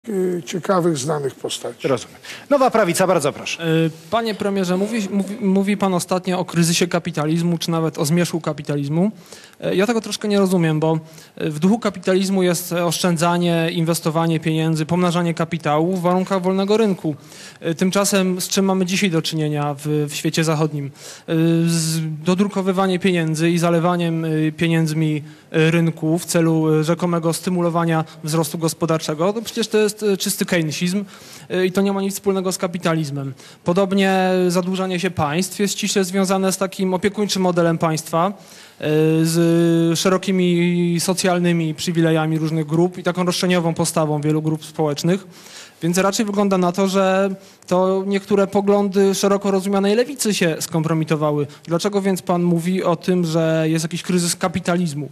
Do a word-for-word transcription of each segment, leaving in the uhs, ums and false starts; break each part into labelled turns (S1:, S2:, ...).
S1: ciekawych, znanych postaci.
S2: Rozumiem. Nowa Prawica, bardzo proszę.
S3: Panie premierze, mówi, mówi, mówi pan ostatnio o kryzysie kapitalizmu, czy nawet o zmierzchu kapitalizmu. Ja tego troszkę nie rozumiem, bo w duchu kapitalizmu jest oszczędzanie, inwestowanie pieniędzy, pomnażanie kapitału w warunkach wolnego rynku. Tymczasem z czym mamy dzisiaj do czynienia w, w świecie zachodnim? Z dodrukowywanie pieniędzy i zalewaniem pieniędzmi rynku w celu rzekomego stymulowania wzrostu gospodarczego. To przecież to jest czysty keynesizm i to nie ma nic wspólnego z kapitalizmem. Podobnie zadłużanie się państw jest ściśle związane z takim opiekuńczym modelem państwa, z szerokimi socjalnymi przywilejami różnych grup i taką roszczeniową postawą wielu grup społecznych. Więc raczej wygląda na to, że to niektóre poglądy szeroko rozumianej lewicy się skompromitowały. Dlaczego więc pan mówi o tym, że jest jakiś kryzys kapitalizmu?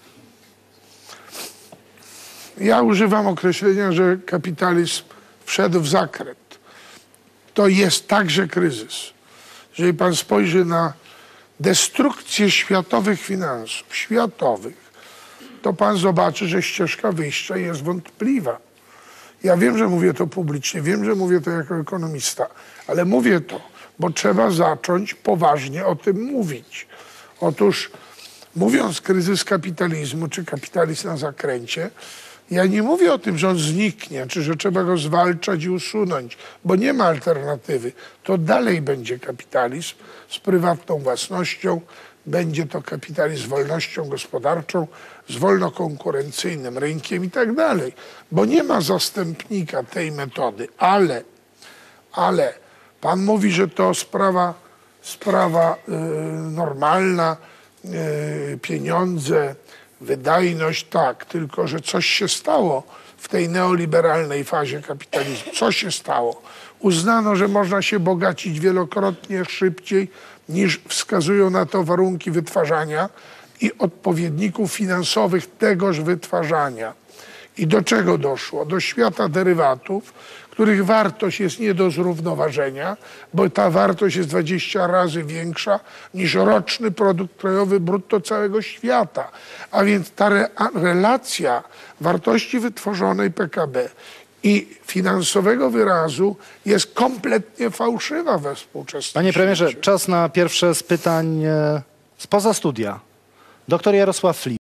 S1: Ja używam określenia, że kapitalizm wszedł w zakręt. To jest także kryzys. Jeżeli pan spojrzy na destrukcję światowych finansów, światowych, to pan zobaczy, że ścieżka wyjścia jest wątpliwa. Ja wiem, że mówię to publicznie, wiem, że mówię to jako ekonomista, ale mówię to, bo trzeba zacząć poważnie o tym mówić. Otóż mówiąc kryzys kapitalizmu, czy kapitalizm na zakręcie, ja nie mówię o tym, że on zniknie, czy że trzeba go zwalczać i usunąć, bo nie ma alternatywy. To dalej będzie kapitalizm z prywatną własnością, będzie to kapitalizm z wolnością gospodarczą, z wolnokonkurencyjnym rynkiem i tak dalej. Bo nie ma zastępnika tej metody, ale, ale pan mówi, że to sprawa, sprawa yy, normalna, yy, pieniądze, wydajność, tak, tylko że coś się stało w tej neoliberalnej fazie kapitalizmu. Co się stało? Uznano, że można się bogacić wielokrotnie szybciej, niż wskazują na to warunki wytwarzania i odpowiedników finansowych tegoż wytwarzania. I do czego doszło? Do świata derywatów, których wartość jest nie do zrównoważenia, bo ta wartość jest dwadzieścia razy większa niż roczny produkt krajowy brutto całego świata. A więc ta re relacja wartości wytworzonej P K B i finansowego wyrazu jest kompletnie fałszywa we współczesnym
S2: Panie premierze,
S1: świecie.
S2: czas na pierwsze z pytań spoza studia. Doktor Jarosław Fli.